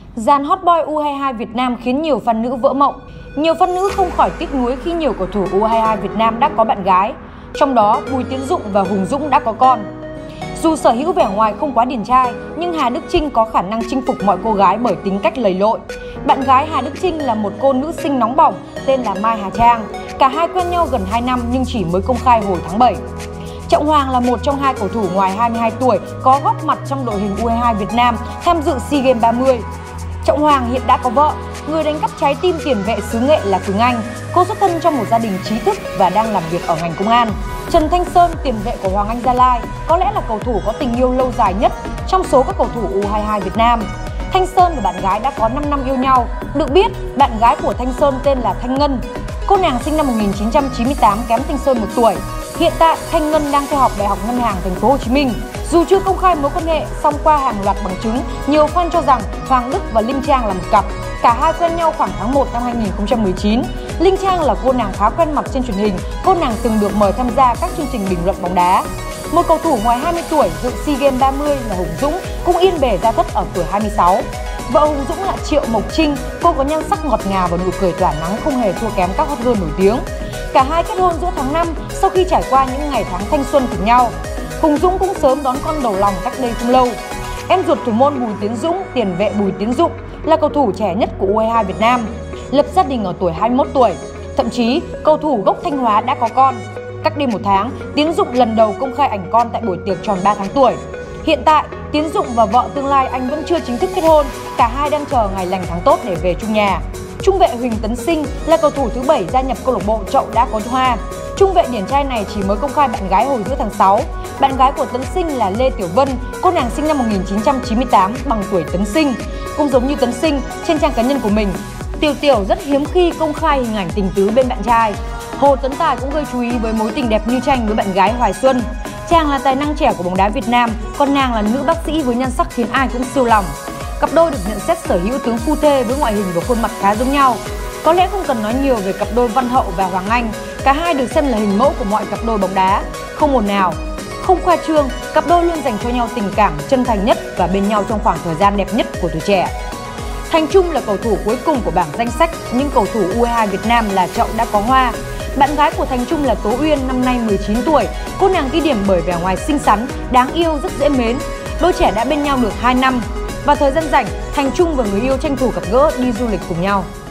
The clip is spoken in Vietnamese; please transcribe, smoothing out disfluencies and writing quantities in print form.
Dàn hot boy U22 Việt Nam khiến nhiều fan nữ vỡ mộng. Nhiều fan nữ không khỏi tiếc nuối khi nhiều cầu thủ U22 Việt Nam đã có bạn gái. Trong đó, Bùi Tiến Dụng và Hùng Dũng đã có con. Dù sở hữu vẻ ngoài không quá điển trai, nhưng Hà Đức Chinh có khả năng chinh phục mọi cô gái bởi tính cách lầy lội. Bạn gái Hà Đức Chinh là một cô nữ sinh nóng bỏng tên là Mai Hà Trang. Cả hai quen nhau gần 2 năm nhưng chỉ mới công khai hồi tháng 7. Trọng Hoàng là một trong hai cầu thủ ngoài 22 tuổi có góp mặt trong đội hình U22 Việt Nam tham dự SEA Games 30. Trọng Hoàng hiện đã có vợ, người đánh cắp trái tim tiền vệ xứ Nghệ là Quỳnh Anh. Cô xuất thân trong một gia đình trí thức và đang làm việc ở ngành công an. Trần Thanh Sơn, tiền vệ của Hoàng Anh Gia Lai, có lẽ là cầu thủ có tình yêu lâu dài nhất trong số các cầu thủ U22 Việt Nam. Thanh Sơn và bạn gái đã có 5 năm yêu nhau. Được biết, bạn gái của Thanh Sơn tên là Thanh Ngân. Cô nàng sinh năm 1998, kém Thanh Sơn 1 tuổi. Hiện tại, Thanh Ngân đang theo học Đại học Ngân hàng Thành phố Hồ Chí Minh. Dù chưa công khai mối quan hệ, song qua hàng loạt bằng chứng, nhiều fan cho rằng Hoàng Đức và Linh Trang là một cặp. Cả hai quen nhau khoảng tháng 1 năm 2019. Linh Trang là cô nàng khá quen mặt trên truyền hình, cô nàng từng được mời tham gia các chương trình bình luận bóng đá. Một cầu thủ ngoài 20 tuổi dự SEA Games 30 là Hùng Dũng cũng yên bề ra thất ở tuổi 26. Vợ Hùng Dũng là Triệu Mộc Trinh, cô có nhan sắc ngọt ngào và nụ cười tỏa nắng không hề thua kém các hot girl nổi tiếng. Cả hai kết hôn giữa tháng 5 sau khi trải qua những ngày tháng thanh xuân cùng nhau. Hùng Dũng cũng sớm đón con đầu lòng cách đây không lâu. Em ruột thủ môn Bùi Tiến Dũng, tiền vệ Bùi Tiến Dụng, là cầu thủ trẻ nhất của U22 Việt Nam, lập gia đình ở tuổi 21 tuổi. Thậm chí, cầu thủ gốc Thanh Hóa đã có con. Cách đây 1 tháng, Tiến Dụng lần đầu công khai ảnh con tại buổi tiệc tròn 3 tháng tuổi. Hiện tại, Tiến Dụng và vợ tương lai anh vẫn chưa chính thức kết hôn, cả hai đang chờ ngày lành tháng tốt để về chung nhà. Trung vệ Huỳnh Tấn Sinh là cầu thủ thứ 7 gia nhập câu lạc bộ Chậu Đã Có Hoa. Trung vệ điển trai này chỉ mới công khai bạn gái hồi giữa tháng 6. Bạn gái của Tấn Sinh là Lê Tiểu Vân, cô nàng sinh năm 1998, bằng tuổi Tấn Sinh. Cũng giống như Tấn Sinh, trên trang cá nhân của mình, Tiểu rất hiếm khi công khai hình ảnh tình tứ bên bạn trai. Hồ Tấn Tài cũng gây chú ý với mối tình đẹp như tranh với bạn gái Hoài Xuân. Chàng là tài năng trẻ của bóng đá Việt Nam, còn nàng là nữ bác sĩ với nhan sắc khiến ai cũng siêu lòng. Cặp đôi được nhận xét sở hữu tướng phu thê với ngoại hình và khuôn mặt khá giống nhau. Có lẽ không cần nói nhiều về cặp đôi Văn Hậu và Hoàng Anh, cả hai được xem là hình mẫu của mọi cặp đôi bóng đá. Không ồn ào, không khoa trương, cặp đôi luôn dành cho nhau tình cảm chân thành nhất và bên nhau trong khoảng thời gian đẹp nhất của tuổi trẻ. Thành Trung là cầu thủ cuối cùng của bảng danh sách những cầu thủ U22 Việt Nam là Chậu Đã Có Hoa. Bạn gái của Thành Trung là Tố Uyên, năm nay 19 tuổi. Cô nàng ghi điểm bởi vẻ ngoài xinh xắn, đáng yêu, rất dễ mến. Đôi trẻ đã bên nhau được 2 năm. Vào thời gian rảnh, Thành Trung và người yêu tranh thủ gặp gỡ đi du lịch cùng nhau.